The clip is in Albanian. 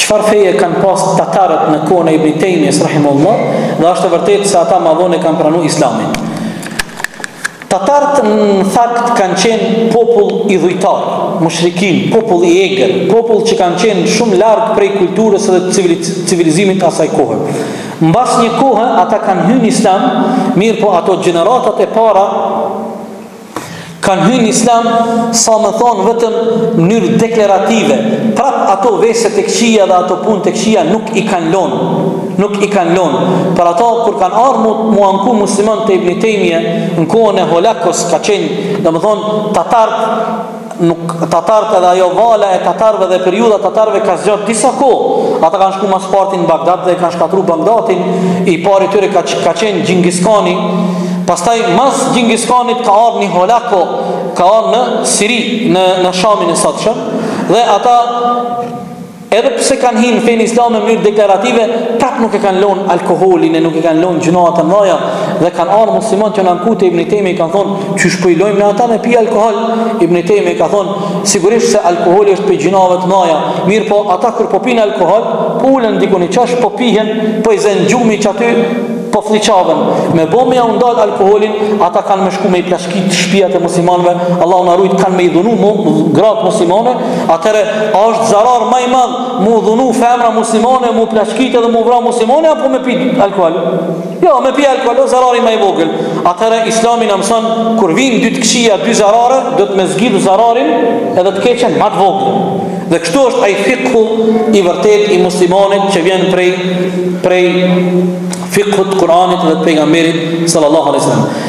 çfarë feje kanë pas tatarët në kohën e Ibn Taymiyes rahimahullah, dhe është e vërtetë se ata më vonë kanë pranuar Islamin. Tatarët në fakt kanë qenë popull i dhujtar, mushrikin, popull i egër, popull që kanë qenë shumë larg prej kulturës dhe civilizimit asaj kohe. Mbas një kohë ata kanë hyrë në Islam, mirë po ato gjeneratat e para kanë hyrë në Islam, sa më thonë vetëm në mënyrë deklarative. Prap ato vese të këqia dhe ato punë të këqia nuk i kanë lonë. Për ato, kur kanë ardhur mu anku musliman të Ibn Taymije, në kohën e Holakos ka qenë, dhe më thonë, tatarët edhe ajo vala e tatarëve dhe periuda tatarëve ka zgjatë disa kohë. Ata kanë shku mas partin në Bagdad dhe kanë shkatru Bagdadin, i pari tyre ka qenë Gjingis Khani. Pastaj mas Gjingis Khanit ka ardhur një Holako, ka ardhur në Siri, në Shamin e sotshëm, dhe ata edhe pse kanë hinë fenë islame në mënyrë deklarative, prap nuk e kanë lënë alkoolin, nuk e kanë lënë gjunoat të mëdha, dhe kanë ardhur muslimanë që në ankute Ibn Taymije kanë thonë, çu shpojlojmë me ata me pi alkool. Ibn Taymije ka thonë, sigurisht se alkooli është për gjunave të mëdha, mirë po ata kur po pinë alkool, po ulen diku në çash, po pihen, po i zën gjumi që aty po fliçaven. Me bomja u ndal alkoolin, ata kanë më shku me i plashkit shtëpiat e muslimanëve, Allahu na ruaj, kanë me i dhunu gratë muslimane. Atëre është zarar më i madh mu dhunu femra muslimane, mu plashkit edhe mu vra muslimane, apo me pi alkool? Jo, me pi alkool është zarari më i vogël. Atëre Islami na mëson kur vijnë dy të këqija, dy zarare, do të më zgjidh zararin edhe të keqen më të vogël. Dhe kështu është ai fikhu i vërtet i muslimanit që vjen prej fikhut Kuranit dhe të pejgamberit sallallahu alaihi wasallam.